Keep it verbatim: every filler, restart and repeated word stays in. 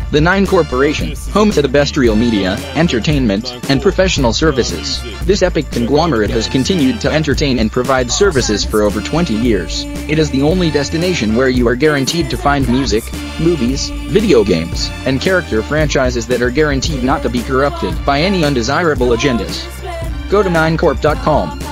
The Nine Corporation, home to the best real media, entertainment, and professional services. This epic conglomerate has continued to entertain and provide services for over twenty years. It is the only destination where you are guaranteed to find music, movies, video games, and character franchises that are guaranteed not to be corrupted by any undesirable agendas. Go to nine corp dot com.